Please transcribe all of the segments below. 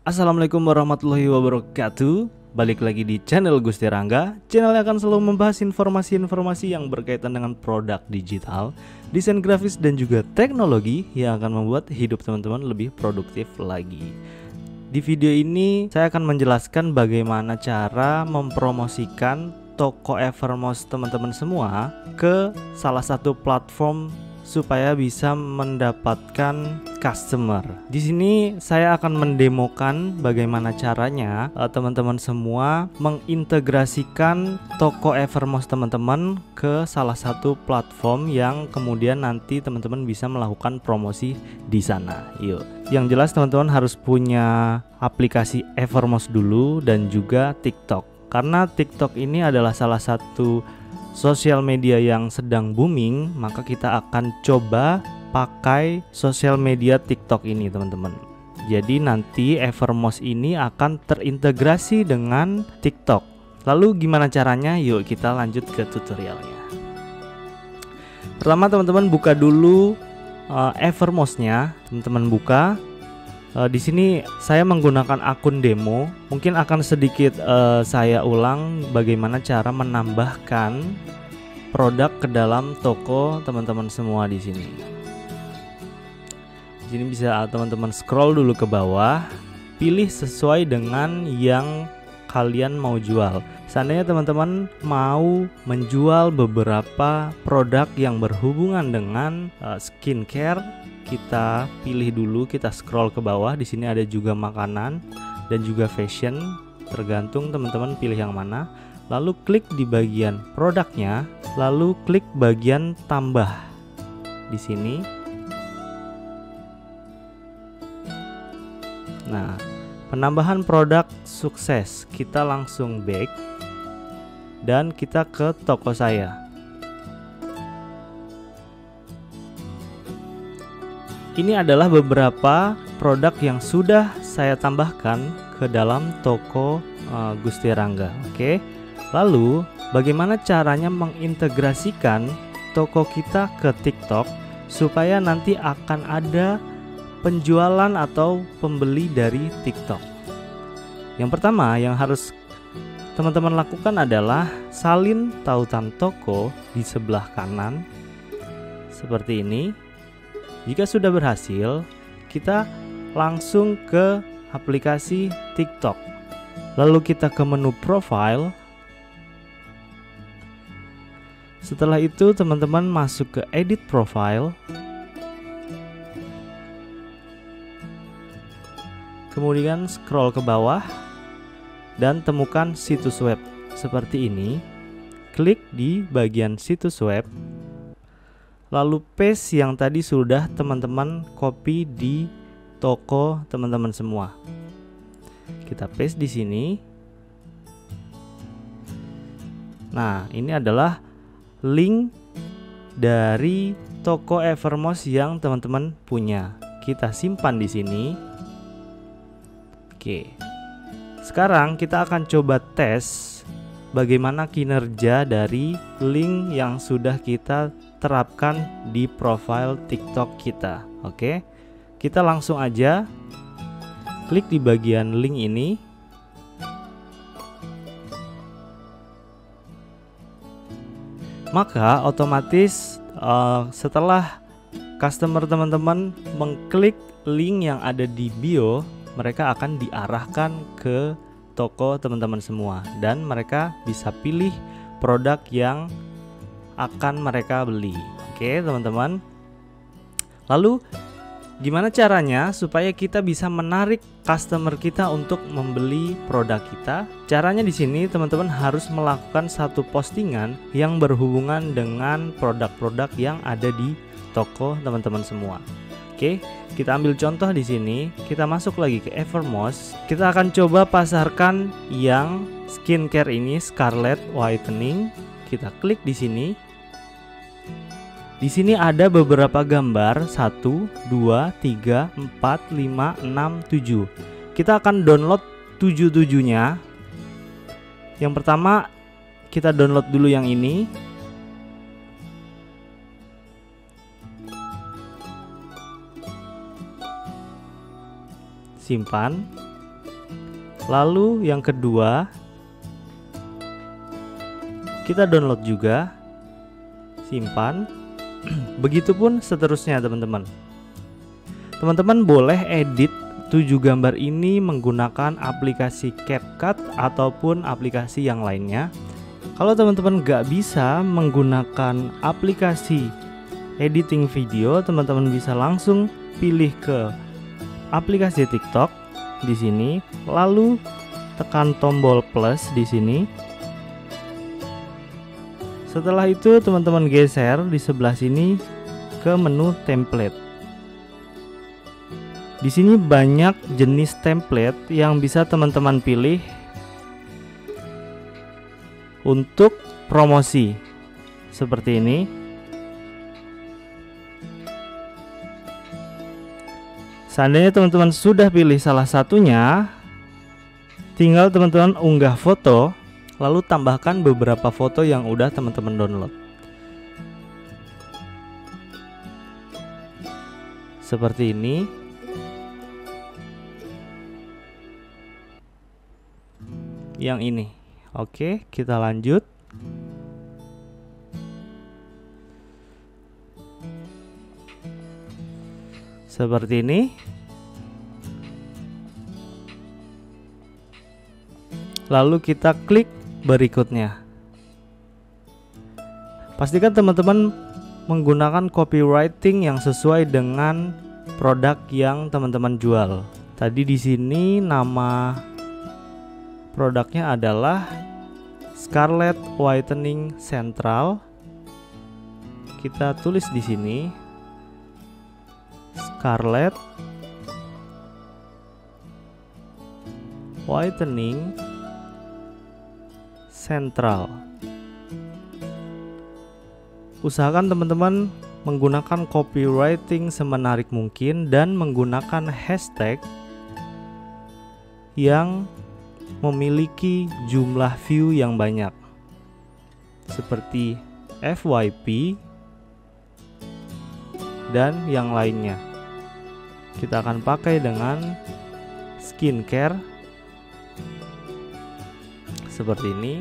Assalamualaikum warahmatullahi wabarakatuh. Balik lagi di channel Gusti Rangga. Channel yang akan selalu membahas informasi-informasi yang berkaitan dengan produk digital, desain grafis, dan juga teknologi yang akan membuat hidup teman-teman lebih produktif lagi. Di video ini saya akan menjelaskan bagaimana cara mempromosikan toko Evermost teman-teman semua ke salah satu platform supaya bisa mendapatkan customer. Di sini saya akan mendemokan bagaimana caranya teman-teman semua mengintegrasikan toko Evermost teman-teman ke salah satu platform yang kemudian nanti teman-teman bisa melakukan promosi di sana. Yuk. Yang jelas teman-teman harus punya aplikasi Evermost dulu dan juga TikTok. Karena TikTok ini adalah salah satu sosial media yang sedang booming, maka kita akan coba pakai sosial media TikTok ini teman-teman. Jadi nanti Evermost ini akan terintegrasi dengan TikTok. Lalu gimana caranya? Yuk kita lanjut ke tutorialnya. Pertama teman-teman buka dulu Evermost-nya. Teman-teman buka. Di sini saya menggunakan akun demo. Mungkin akan sedikit saya ulang bagaimana cara menambahkan produk ke dalam toko teman-teman semua di sini. Di sini bisa teman-teman scroll dulu ke bawah, pilih sesuai dengan yang kalian mau jual. Seandainya teman-teman mau menjual beberapa produk yang berhubungan dengan skincare, kita pilih dulu, kita scroll ke bawah. Di sini ada juga makanan dan juga fashion, tergantung teman-teman pilih yang mana. Lalu klik di bagian produknya, lalu klik bagian tambah di sini. Nah, penambahan produk sukses. Kita langsung back dan kita ke toko saya. Ini adalah beberapa produk yang sudah saya tambahkan ke dalam toko Gusti Rangga. Oke. Lalu bagaimana caranya mengintegrasikan toko kita ke TikTok supaya nanti akan ada penjualan atau pembeli dari TikTok. Yang pertama yang harus teman-teman lakukan adalah salin tautan toko di sebelah kanan seperti ini. Jika sudah berhasil, kita langsung ke aplikasi TikTok. Lalu kita ke menu profile. Setelah itu teman-teman masuk ke edit profile. Kemudian scroll ke bawah dan temukan situs web seperti ini. Klik di bagian situs web. Lalu paste yang tadi sudah teman-teman copy di toko teman-teman semua. Kita paste di sini. Nah, ini adalah link dari toko Evermost yang teman-teman punya. Kita simpan di sini. Oke. Sekarang kita akan coba tes bagaimana kinerja dari link yang sudah kita terapkan di profile TikTok kita. Oke. Kita langsung aja klik di bagian link ini. Maka otomatis setelah customer teman-teman mengklik link yang ada di bio, mereka akan diarahkan ke toko teman-teman semua dan mereka bisa pilih produk yang akan mereka beli. Oke teman-teman. Lalu gimana caranya supaya kita bisa menarik customer kita untuk membeli produk kita? Caranya di sini teman-teman harus melakukan satu postingan yang berhubungan dengan produk-produk yang ada di toko teman-teman semua. Oke, kita ambil contoh di sini. Kita masuk lagi ke Evermost. Kita akan coba pasarkan yang skincare ini, Scarlet Whitening. Kita klik di sini. Di sini ada beberapa gambar 1, 2, 3, 4, 5, 6, 7. Kita akan download 7-7-nya. Yang pertama kita download dulu yang ini. Simpan. Lalu yang kedua, kita download juga, simpan. Begitupun seterusnya teman-teman. Teman-teman boleh edit 7 gambar ini menggunakan aplikasi CapCut ataupun aplikasi yang lainnya. Kalau teman-teman nggak bisa menggunakan aplikasi editing video, teman-teman bisa langsung pilih ke aplikasi TikTok di sini, lalu tekan tombol plus di sini. Setelah itu teman-teman geser di sebelah sini ke menu template. Di sini banyak jenis template yang bisa teman-teman pilih untuk promosi seperti ini. Seandainya teman-teman sudah pilih salah satunya, tinggal teman-teman unggah foto, lalu tambahkan beberapa foto yang udah teman-teman download. Seperti ini. Yang ini. Oke, kita lanjut. Seperti ini. Lalu kita klik berikutnya. Pastikan teman-teman menggunakan copywriting yang sesuai dengan produk yang teman-teman jual. Tadi di sini nama produknya adalah Scarlett Whitening Central. Kita tulis di sini Scarlett Whitening Central. Usahakan teman-teman menggunakan copywriting semenarik mungkin dan menggunakan hashtag yang memiliki jumlah view yang banyak seperti FYP dan yang lainnya. Kita akan pakai dengan skincare seperti ini.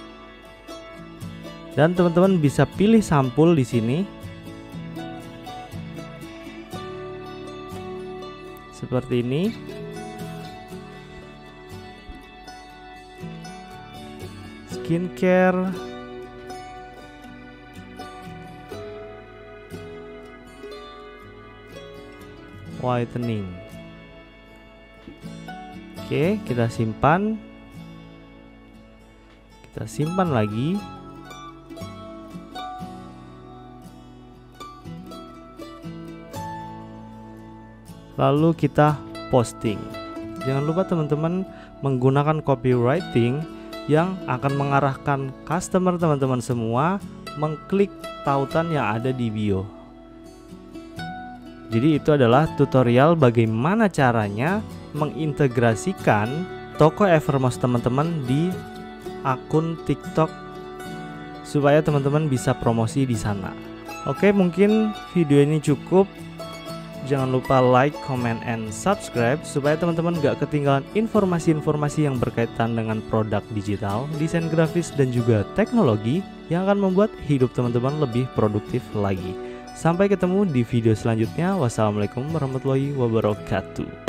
Dan teman-teman bisa pilih sampul di sini. Seperti ini. Skincare whitening. Oke, kita simpan. Kita simpan lagi. Lalu kita posting. Jangan lupa teman-teman menggunakan copywriting yang akan mengarahkan customer teman-teman semua mengklik tautan yang ada di bio. Jadi itu adalah tutorial bagaimana caranya mengintegrasikan toko Evermost teman-teman di akun TikTok supaya teman-teman bisa promosi di sana. Oke, mungkin video ini cukup. Jangan lupa like, comment, and subscribe supaya teman-teman gak ketinggalan informasi-informasi yang berkaitan dengan produk digital, desain grafis, dan juga teknologi yang akan membuat hidup teman-teman lebih produktif lagi. Sampai ketemu di video selanjutnya. Wassalamualaikum warahmatullahi wabarakatuh.